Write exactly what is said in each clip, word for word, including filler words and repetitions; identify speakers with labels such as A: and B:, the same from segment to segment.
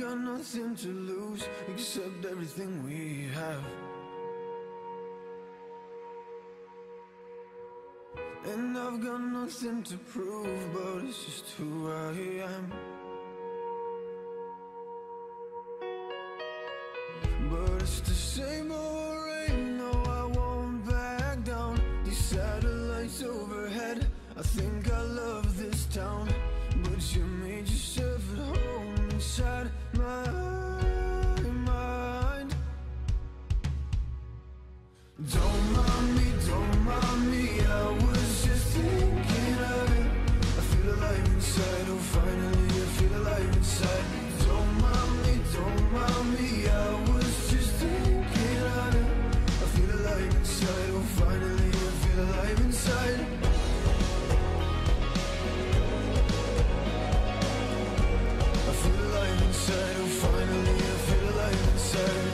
A: got nothing to lose except everything we have. And I've got nothing to prove, but it's just who I am. But it's the same old rain, no, I won't back down. These satellites overhead, I think I love this town. But you made yourself at home inside my mind. Don't mind me, don't mind me, I was just thinking of it. I feel alive inside, oh finally I feel alive inside. Don't mind me, don't mind me, I was just thinking of it. I feel alive inside, oh finally I feel alive inside. I feel alive inside, oh finally I feel alive inside.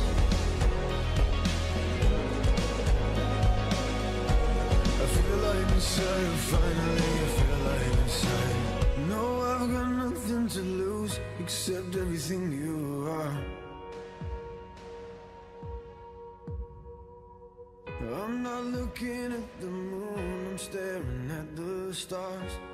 A: I feel alive inside, finally I feel alive inside. No, I've got nothing to lose except everything you are. I'm not looking at the moon, I'm staring at the stars.